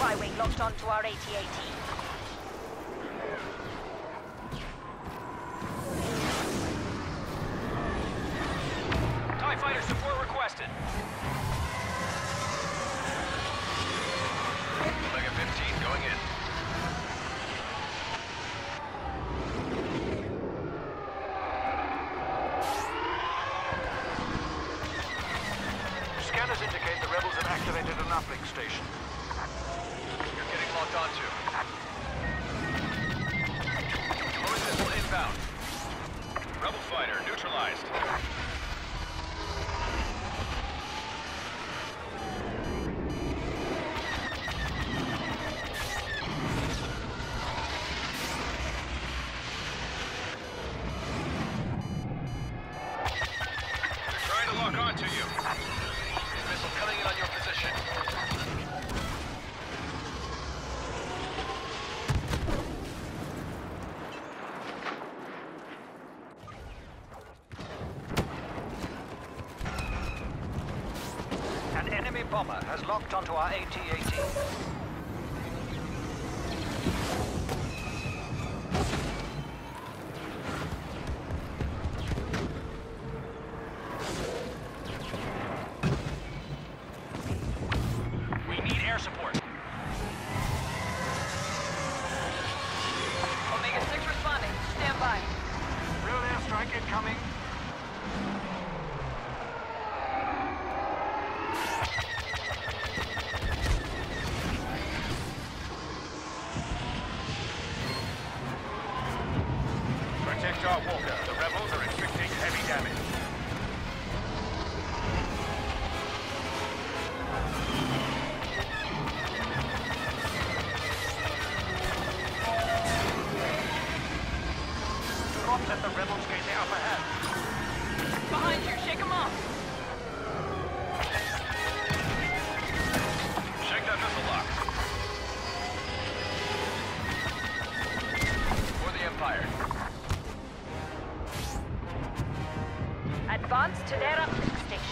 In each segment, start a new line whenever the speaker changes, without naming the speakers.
Y-wing locked onto our AT-AT.
TIE fighter support requested. Omega 15 going in.
Scanners indicate the rebels have activated an uplink station.
You're getting locked onto. Close missile inbound. Rebel fighter neutralized. They're trying to lock onto you. Missile coming in on your position.
An enemy bomber has locked onto our AT-AT.
We need air support.
Omega 6 responding. Stand by.
Real airstrike incoming.
Protect our walker. The rebels are inflicting heavy damage.
Do not let the rebels gain the upper hand.
Behind you. Shake them off.
Shake that missile lock. For the Empire.
Advance to their uplink station.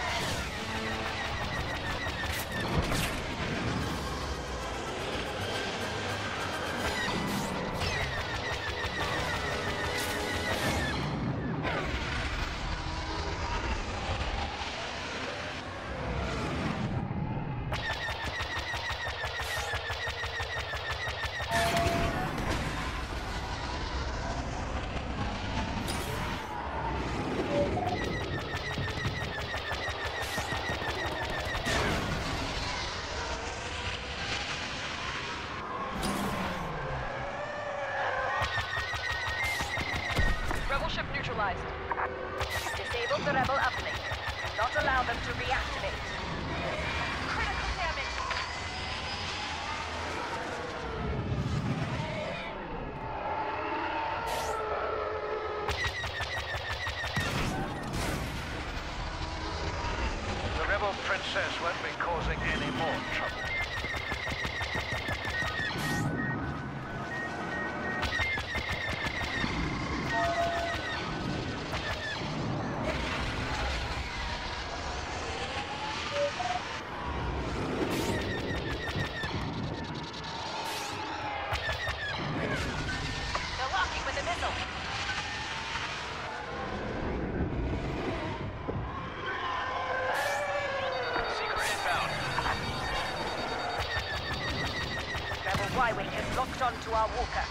Rebel ship neutralized. Disabled the rebel uplink. Do not allow them to reactivate. Critical damage.
The rebel princess won't be causing any more trouble.
They're locking with a missile.
Seeker inbound.
Rebel Y-wing has locked onto our walker.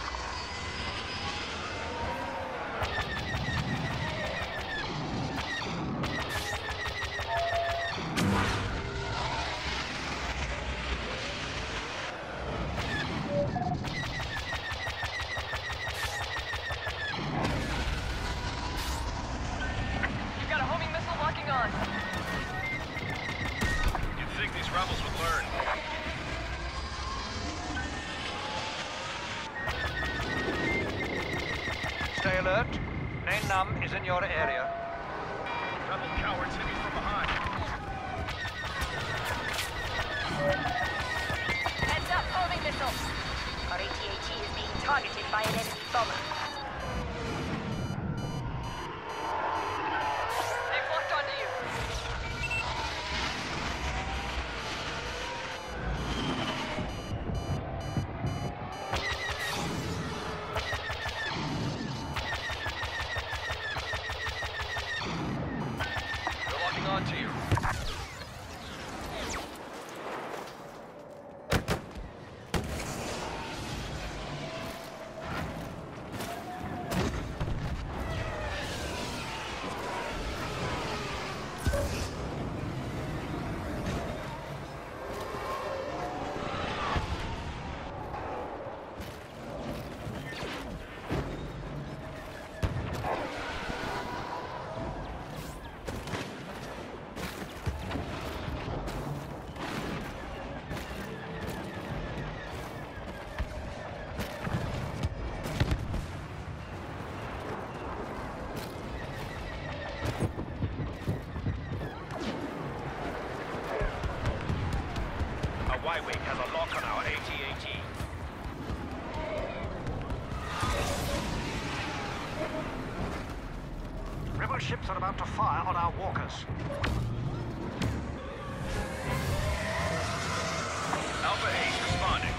You've got a homing missile locking on.
You'd think these rebels would learn.
Stay alert. Nain Nam is in your area.
Rebel cowards hit me from behind.
Heads up, homing missile. Our AT-AT is being targeted by an enemy bomber. They've locked onto you.
Y-Wing has a lock on our AT-AT.
Rebel ships are about to fire on our walkers.
Alpha 8 responding.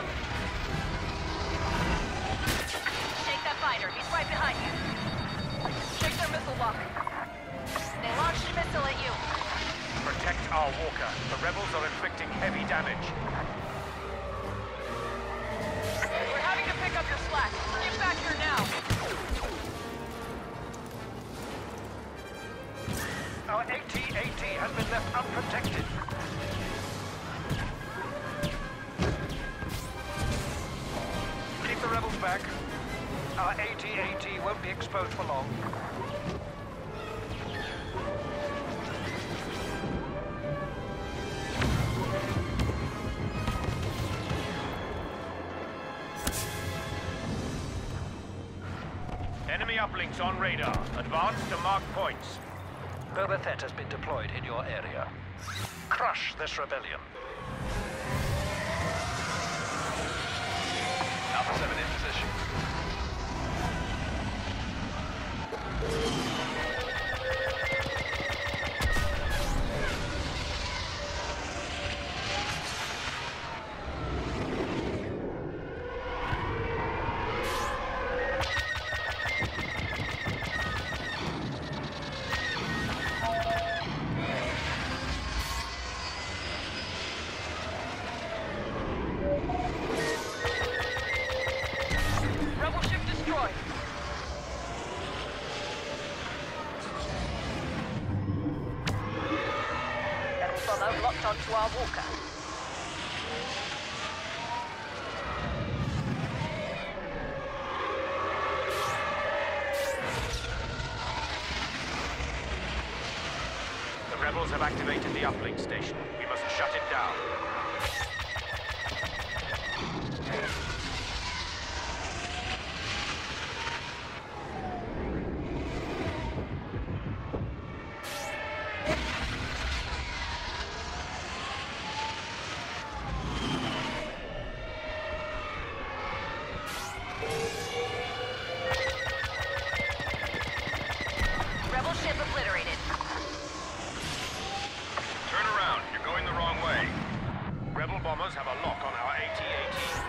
Take that fighter. He's right behind you. Check their missile lock. They launched a missile at you.
Protect our walker. The rebels are inflicting heavy damage.
We're having to pick up your slack. Get back here now.
Our AT-AT has been left unprotected. Keep the rebels back. Our AT-AT won't be exposed for long.
Enemy uplinks on radar. Advance to mark points.
Boba Fett has been deployed in your area. Crush this rebellion.
Alpha 7 in position.
Rebel ship destroyed. Enemy bomber locked onto our walker.
The rebels have activated the uplink station. We must shut it down.
Rebel ship obliterated.
Turn around. You're going the wrong way. Rebel bombers have a lock on our AT-AT.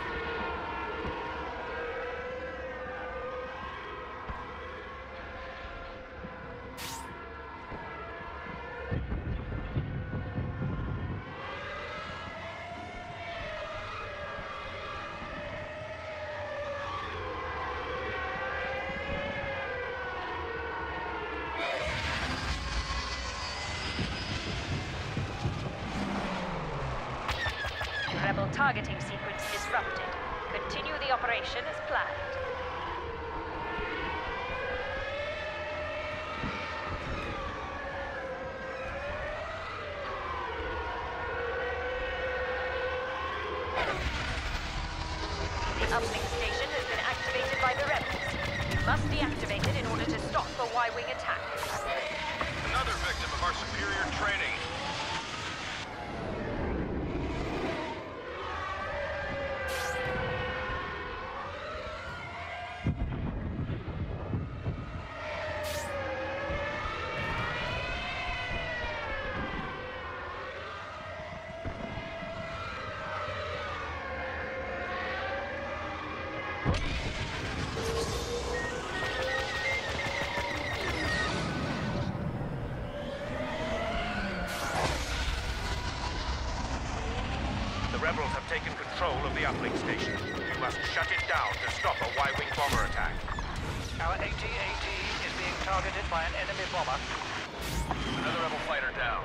Rebel targeting sequence disrupted. Continue the operation as planned. The uplink station has been activated by the rebels. You must deactivate it in order to stop the Y-Wing attack.
Another victim of our superior training. The rebels have taken control of the uplink station. We must shut it down to stop a Y-Wing bomber attack.
Our AT-AT is being targeted by an enemy bomber.
Another rebel fighter down.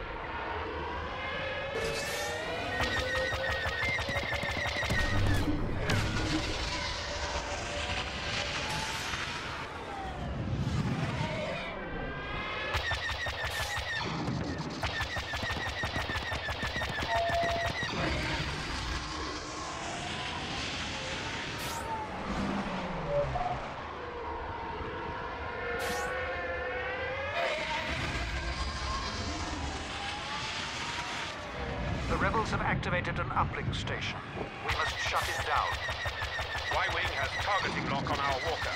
deactivated an uplink station. We must shut it down.
Y-Wing has targeting lock on our walker.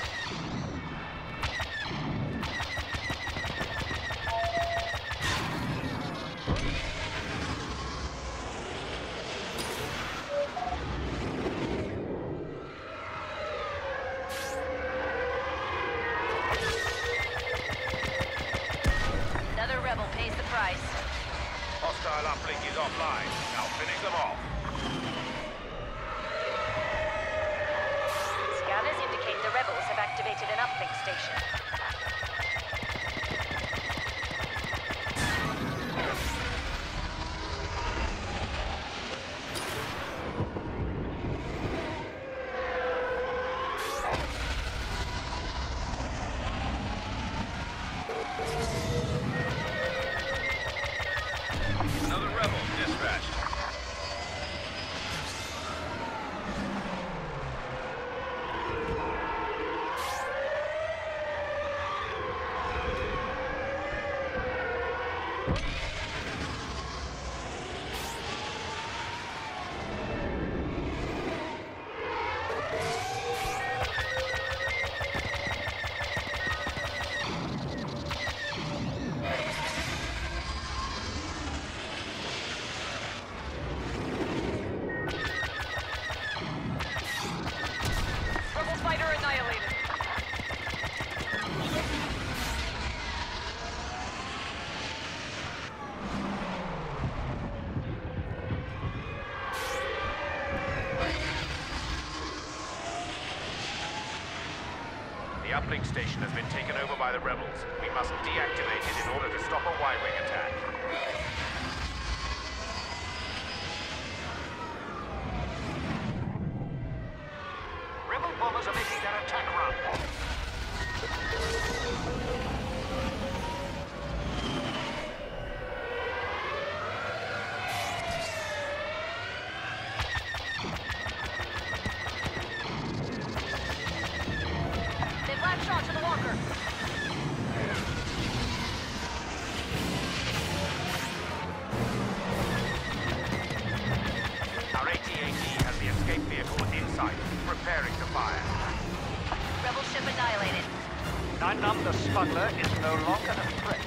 Another rebel pays the price.
Hostile uplink is offline. Now finish them off.
Scanners indicate the rebels have activated an uplink station.
Another rebel dispatched.
Rebel fighter annihilated.
The uplink station has been taken over by the rebels. We must deactivate it in order to stop a Y-Wing attack.
Rebel bombers are making their attack run.
They've latched onto the walker.
Our AT-AT has the escape vehicle in sight, preparing to fire.
Rebel ship annihilated.
Nine-Num, the smuggler, is no longer a threat.